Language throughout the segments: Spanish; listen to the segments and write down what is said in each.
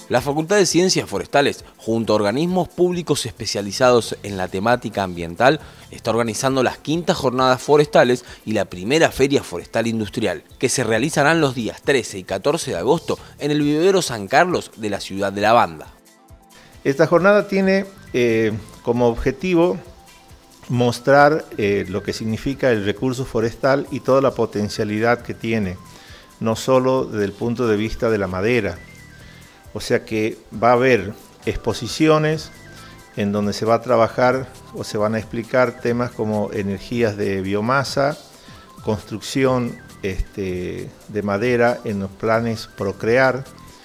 La Facultad de Ciencias Forestales, junto a organismos públicos especializados en la temática ambiental, está organizando las 5ª Jornadas Forestales y la primera Feria Forestal Industrial, que se realizarán los días 13 y 14 de agosto en el Vivero San Carlos de la ciudad de La Banda. Esta jornada tiene como objetivo mostrar lo que significa el recurso forestal y toda la potencialidad que tiene, no solo desde el punto de vista de la madera. O sea que va a haber exposiciones en donde se va a trabajar o se van a explicar temas como energías de biomasa, construcción de madera en los planes Procrear.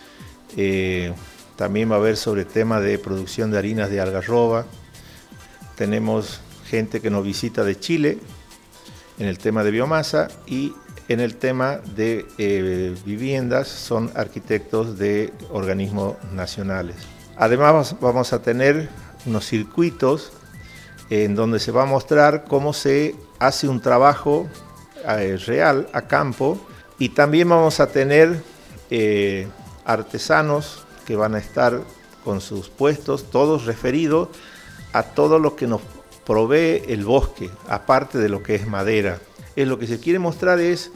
También va a haber sobre temas de producción de harinas de algarroba. Tenemos gente que nos visita de Chile en el tema de biomasa y en el tema de viviendas son arquitectos de organismos nacionales. Además vamos a tener unos circuitos en donde se va a mostrar cómo se hace un trabajo real a campo, y también vamos a tener artesanos que van a estar con sus puestos, todos referidos a todo lo que nos provee el bosque, aparte de lo que es madera. Lo que se quiere mostrar es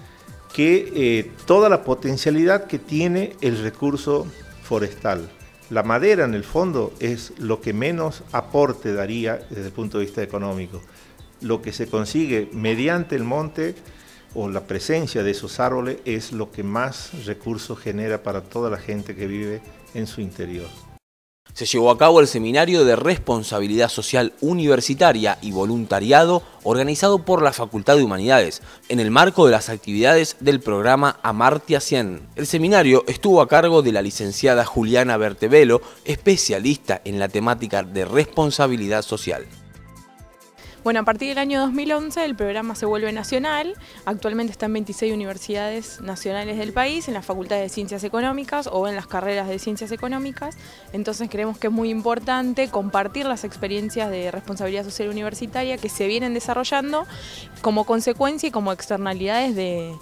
que toda la potencialidad que tiene el recurso forestal. La madera, en el fondo, es lo que menos aporte daría desde el punto de vista económico. Lo que se consigue mediante el monte o la presencia de esos árboles es lo que más recursos genera para toda la gente que vive en su interior. Se llevó a cabo el Seminario de Responsabilidad Social Universitaria y Voluntariado organizado por la Facultad de Humanidades en el marco de las actividades del programa Amartya Sen. El seminario estuvo a cargo de la licenciada Juliana Bertevelo, especialista en la temática de responsabilidad social. Bueno, a partir del año 2011 el programa se vuelve nacional. Actualmente está en 26 universidades nacionales del país, en las facultades de Ciencias Económicas o en las carreras de Ciencias Económicas. Entonces creemos que es muy importante compartir las experiencias de responsabilidad social universitaria que se vienen desarrollando como consecuencia y como externalidades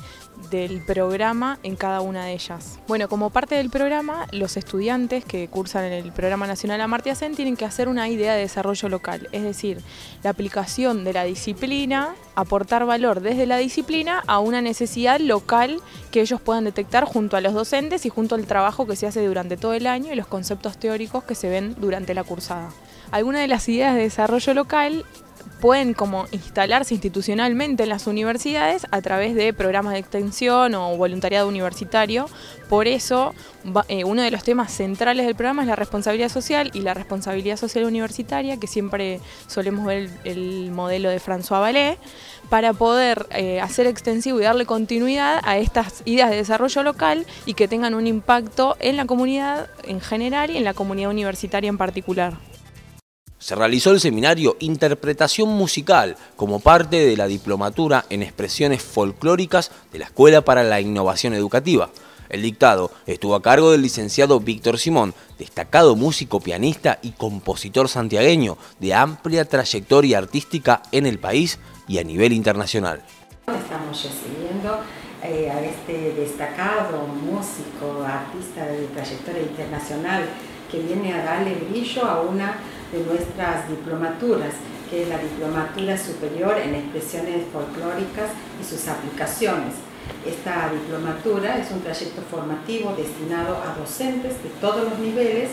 del programa en cada una de ellas. Bueno, como parte del programa, los estudiantes que cursan en el Programa Nacional Amartya Sen tienen que hacer una idea de desarrollo local, es decir, la aplicación de la disciplina, aportar valor desde la disciplina a una necesidad local que ellos puedan detectar junto a los docentes y junto al trabajo que se hace durante todo el año y los conceptos teóricos que se ven durante la cursada. Algunas de las ideas de desarrollo local pueden como instalarse institucionalmente en las universidades a través de programas de extensión o voluntariado universitario. Por eso, uno de los temas centrales del programa es la responsabilidad social y la responsabilidad social universitaria, que siempre solemos ver el modelo de François Vallée, para poder hacer extensivo y darle continuidad a estas ideas de desarrollo local y que tengan un impacto en la comunidad en general y en la comunidad universitaria en particular. Se realizó el seminario Interpretación Musical como parte de la diplomatura en expresiones folclóricas de la Escuela para la Innovación Educativa. El dictado estuvo a cargo del licenciado Víctor Simón, destacado músico, pianista y compositor santiagueño de amplia trayectoria artística en el país y a nivel internacional. Estamos recibiendo a este destacado músico, artista de trayectoria internacional que viene a darle brillo a una de nuestras diplomaturas, que es la Diplomatura Superior en Expresiones Folclóricas y sus aplicaciones. Esta diplomatura es un trayecto formativo destinado a docentes de todos los niveles,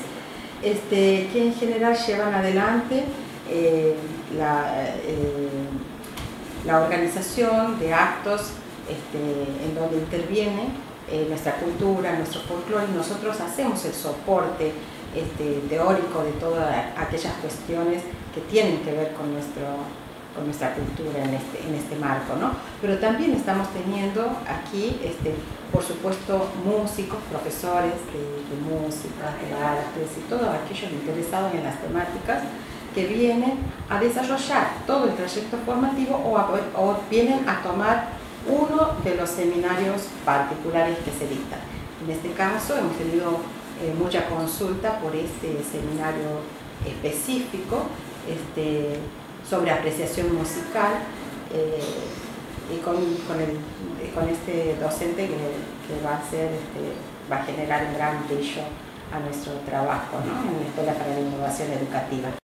que en general llevan adelante la organización de actos en donde interviene nuestra cultura, nuestro folclore, y nosotros hacemos el soporte teórico de todas aquellas cuestiones que tienen que ver con nuestra cultura en este marco, ¿no? Pero también estamos teniendo aquí, por supuesto, músicos, profesores de música, de artes y todos aquellos interesados en las temáticas que vienen a desarrollar todo el trayecto formativo o vienen a tomar uno de los seminarios particulares que se dictan. En este caso hemos tenido mucha consulta por este seminario específico sobre apreciación musical y con este docente que va a generar un gran brillo a nuestro trabajo, ¿no?, en la Escuela para la Innovación Educativa.